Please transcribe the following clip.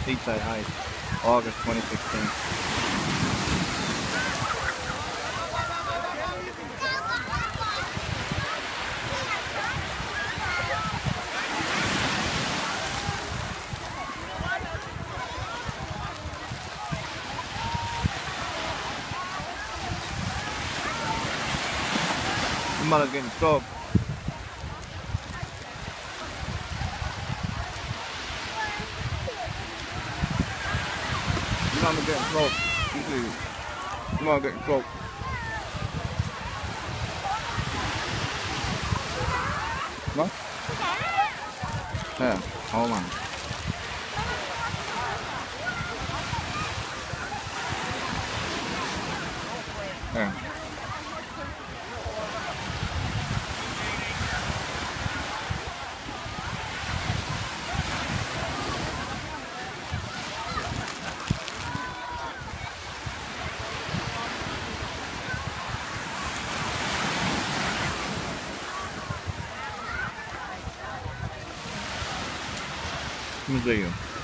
Seaside Ice, August 2016. Somebody's getting choked. Somebody's getting choked. You see, somebody's getting choked. What? Yeah, hold on. Yeah. Let me see you.